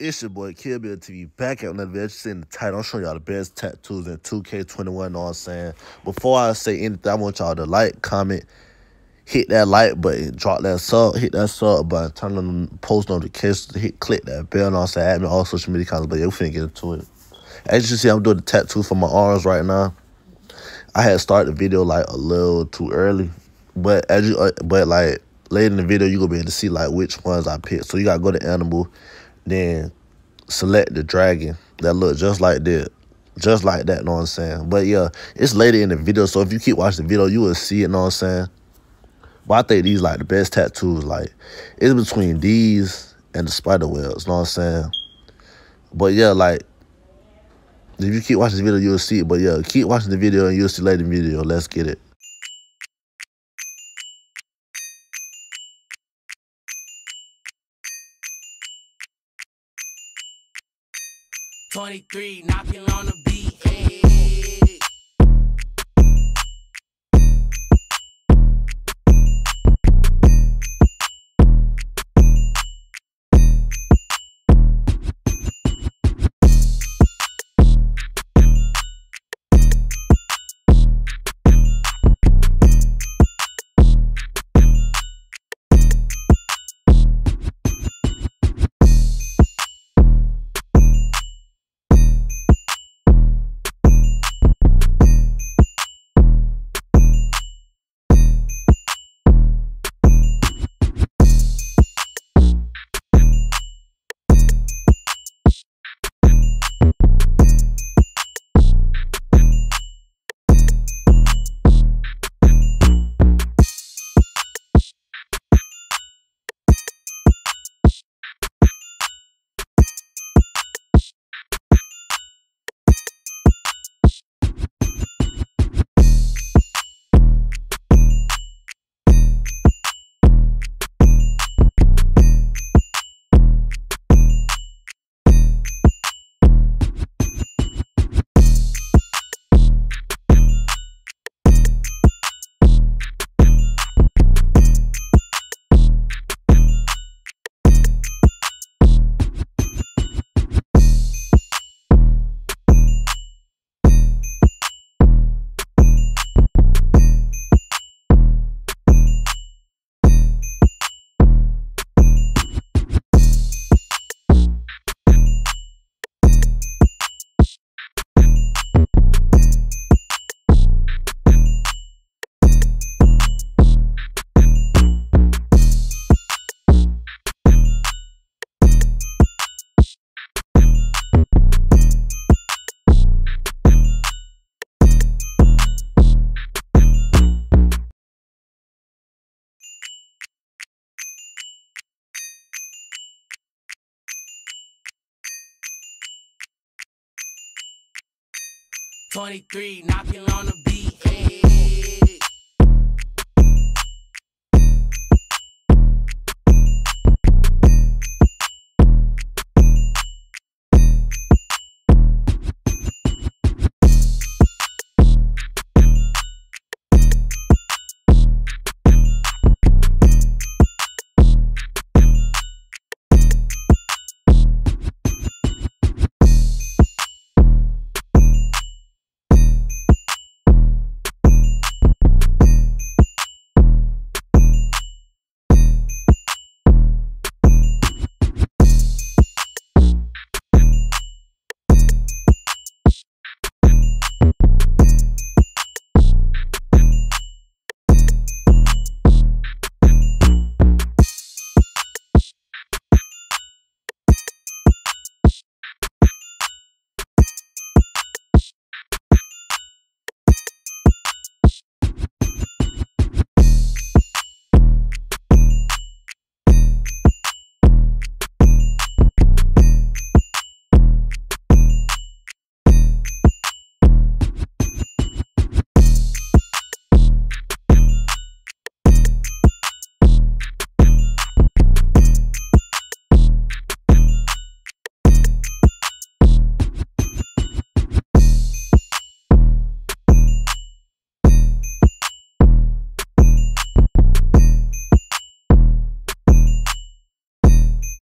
It's your boy Kill Bill TV back at another video. As you see in the title, I'm showing y'all the best tattoos in 2K21, know what I'm saying? Before I say anything, I want y'all to like, comment, hit that like button, drop that sub, hit that sub button, turn on the post notifications, click that bell, know what I'm saying? Add me on all social media accounts, but yeah, we finna get into it. As you can see, I'm doing the tattoo for my arms right now. I had started the video like a little too early, but like later in the video, you gonna be able to see like which ones I picked. So you gotta go to animal, then select the dragon that look just like that. Just like that, know what I'm saying? But yeah, it's later in the video, so if you keep watching the video, you will see it, know what I'm saying? But I think these like the best tattoos. Like, it's between these and the spider webs, know what I'm saying? But yeah, like, if you keep watching the video, you'll see it. But yeah, keep watching the video and you'll see later in the video. Let's get it. "23 knocking on the beat, hey. "23 knocking on the beat."